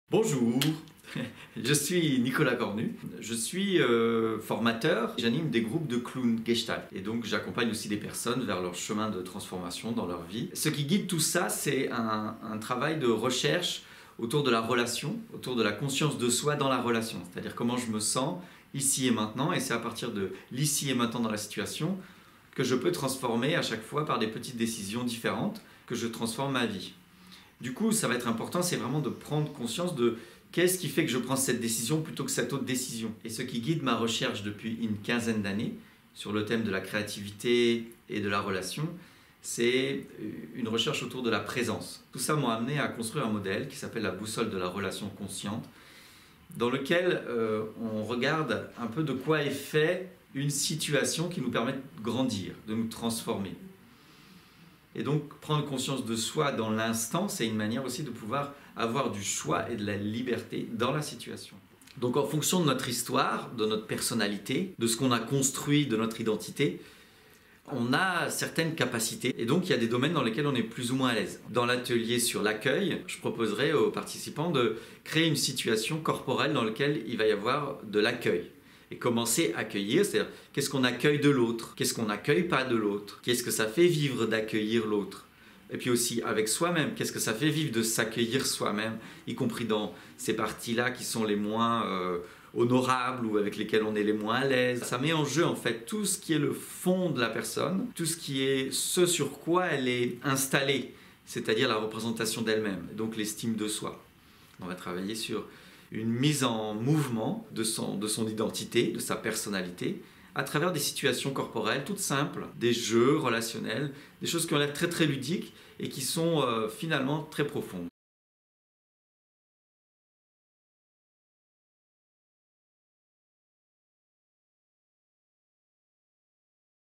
Bonjour, je suis Nicolas Cornu, je suis formateur, j'anime des groupes de clowns Gestalt et donc j'accompagne aussi des personnes vers leur chemin de transformation dans leur vie. Ce qui guide tout ça, c'est un travail de recherche autour de la relation, autour de la conscience de soi dans la relation, c'est-à-dire comment je me sens ici et maintenant, et c'est à partir de l'ici et maintenant dans la situation que je peux transformer à chaque fois par des petites décisions différentes, que je transforme ma vie. Du coup, ça va être important, c'est vraiment de prendre conscience de qu'est-ce qui fait que je prends cette décision plutôt que cette autre décision. Et ce qui guide ma recherche depuis une quinzaine d'années sur le thème de la créativité et de la relation, c'est une recherche autour de la présence. Tout ça m'a amené à construire un modèle qui s'appelle la boussole de la relation consciente, dans lequel on regarde un peu de quoi est fait une situation qui nous permet de grandir, de nous transformer. Et donc, prendre conscience de soi dans l'instant, c'est une manière aussi de pouvoir avoir du choix et de la liberté dans la situation. Donc, en fonction de notre histoire, de notre personnalité, de ce qu'on a construit, de notre identité, on a certaines capacités. Et donc, il y a des domaines dans lesquels on est plus ou moins à l'aise. Dans l'atelier sur l'accueil, je proposerai aux participants de créer une situation corporelle dans laquelle il va y avoir de l'accueil. Et commencer à accueillir, c'est-à-dire qu'est-ce qu'on accueille de l'autre, qu'est-ce qu'on n'accueille pas de l'autre, qu'est-ce que ça fait vivre d'accueillir l'autre. Et puis aussi avec soi-même, qu'est-ce que ça fait vivre de s'accueillir soi-même, y compris dans ces parties-là qui sont les moins honorables ou avec lesquelles on est les moins à l'aise. Ça met en jeu en fait tout ce qui est le fond de la personne, tout ce qui est ce sur quoi elle est installée, c'est-à-dire la représentation d'elle-même, donc l'estime de soi. On va travailler sur une mise en mouvement de son identité, de sa personnalité, à travers des situations corporelles toutes simples, des jeux relationnels, des choses qui ont l'air très très ludiques et qui sont finalement très profondes.